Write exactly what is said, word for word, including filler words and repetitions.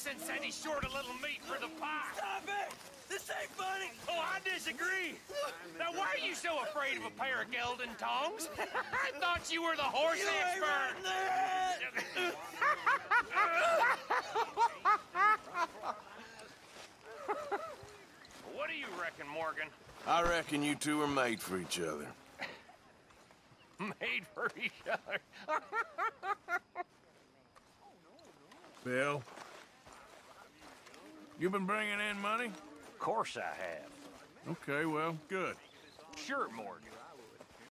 Mason said he's short a little meat for the pie. Stop it! This ain't funny! Oh, I disagree. Now, why are you so afraid of a pair of gelding tongs? I thought you were the horse You ain't expert. running What do you reckon, Morgan? I reckon you two are made for each other. Made for each other. Bill? You been bringing in money? Of course I have. Okay, well, good. Sure, Morgan.